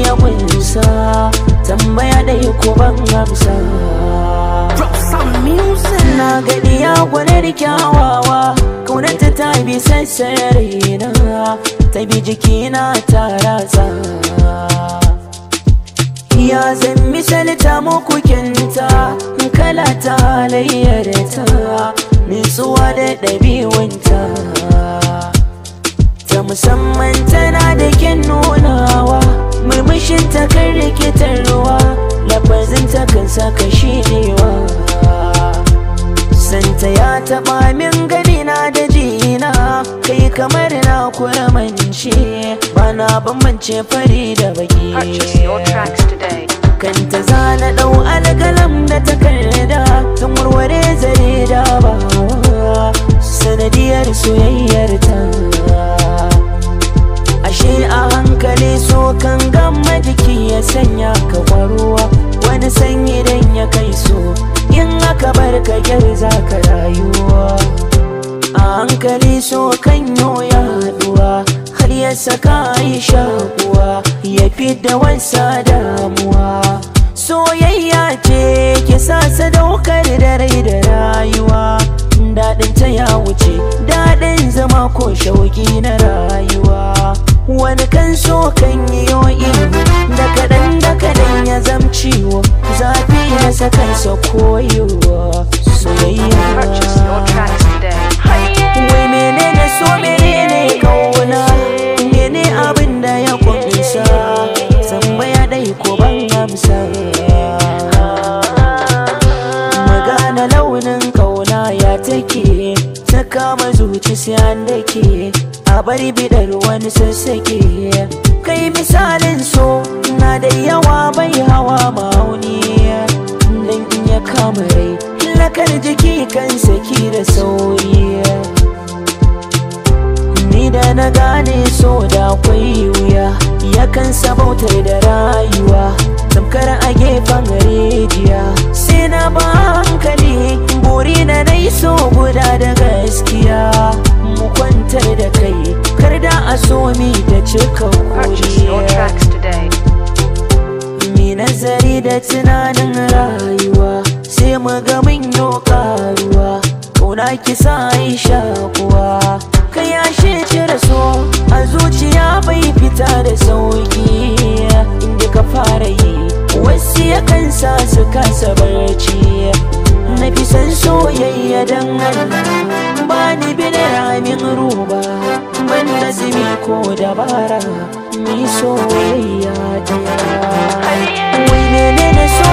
ya kunsa, tambaya ɗaya ko ban amsa. Na gani ya gwanar kyawawa, kaunarta ta bi sassarina, ta bi jikina ta ratsa. Ya zan misalta muku kyanta, kala ta halayyarta, nutsuwa da ɗabi'unta ta musamman tana da kyan nunawa, murmushin ta kan rikitarwa, lafazin ta kan saka shirewa. Santa ya taɓa min ganina da jina, kai kamar na kuramance, bana bambance fari da baki. Kanta zana ɗau algalam da takarda, tun warware zare da bawa, sanadiyar soyayyar ta. Ashe a hankali so kan gama jiki ya sanya ka kwaruwa, wani sanyi dan ya kai so, in aka bar ka gyar za ka rayuwa. A hankali so kan ya haɗuwa, har ya saka yi shakuwa, ya fidda wansa damuwa. Soyayya ce ke sa sadaukar da rai da rayuwa, daɗin ta ya wuce daɗin zama ko shauƙi na rayuwa. Wani kan so kan yi ihu, da kaɗan ya zamciwo, zafi ya sakansa koyowa soyayya. Wai menene so menene kauna, mene abin da ya kunsa, tambaya ɗai ko ban amsa. Magana launin kauna ya take, ta kama zuci sai an dake, a bari bidar wani sassake. Kai misalin so na da yawa bai hawa ma'auni, nan in ya kama rai lakar jiki kan saki da sauri. Ni da na gane so da akwai wuya, yakan sabautar da rayuwa, tamkar a gefen rijiya. Sai na ba hankali buri na dai so guda da gaskiya, mu kwantar da kai kar da a so mi da cika koriya. Mi nazari da tunanin rayuwa, sai mu ga mun yi karuwa, kauna kisa yi shakuwa. Ka yashe cire so a zuciya bai fita da sauki, inda ka fara yi wasu yakan sa su kasa barci. Na fi san soyayya dan Allah, ba ni bin ramin roba, ban da zumi ko dabara, ni soyayya ta. Wai menene so